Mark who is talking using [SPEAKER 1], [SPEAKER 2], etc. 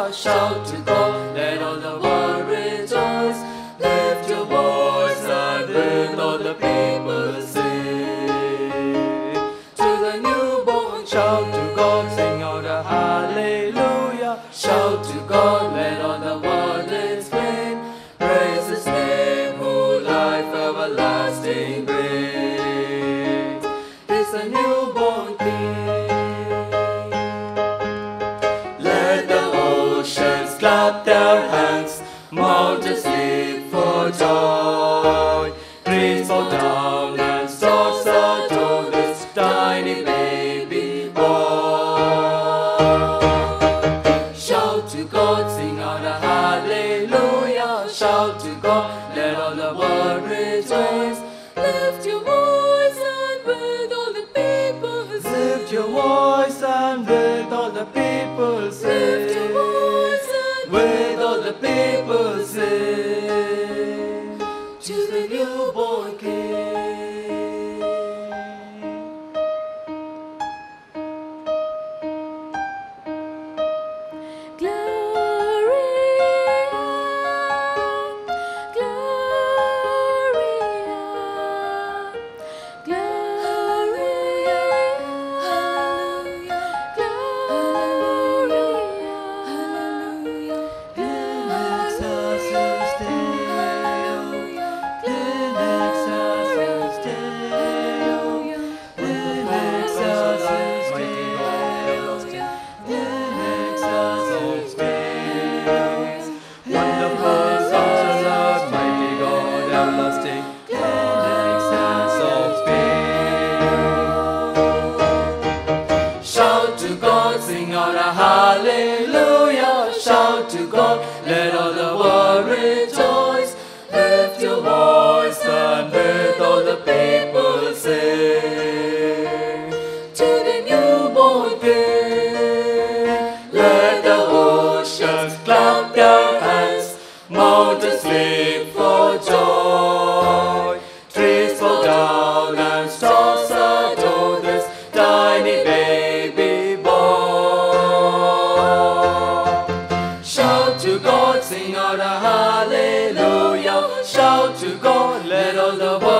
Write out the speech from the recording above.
[SPEAKER 1] hallelujah. Shout to God, let all the world rejoice. Lift your voice and with all the people sing. To the newborn, shout to God, sing out a hallelujah. Shout to God, let all the world exclaim. Praise His name, who life everlasting brings. It's a newborn King. Let the oceans clap their hands, mountains leap for joy. Trees bow down and stars adore this tiny baby boy. Shout to God, sing out a hallelujah. Shout to God, let all the world rejoice. Lift your voice and with all the people sing. Lift your voice and with all the people sing. Lift your voice and with all the people sing. To the newborn King.
[SPEAKER 2] Gloria, Gloria, Gloria, hallelujah, Gloria, hallelujah,
[SPEAKER 1] Excelsis Deo, in excelsis Deo, in excelsis Deo, in excelsis Deo. Wonderful Counselor, mighty God, everlasting, in excelsis Deo. Shout to God, sing out a hallelujah. Shout to God, let all the world rejoice. Lift your voice and with all the people sing. To the newborn King. Let the oceans clap their hands, mountains leap for joy. Trees fall down and stars adore this tiny baby boy. Shout to God, sing out a hallelujah. Shout to God, let all the world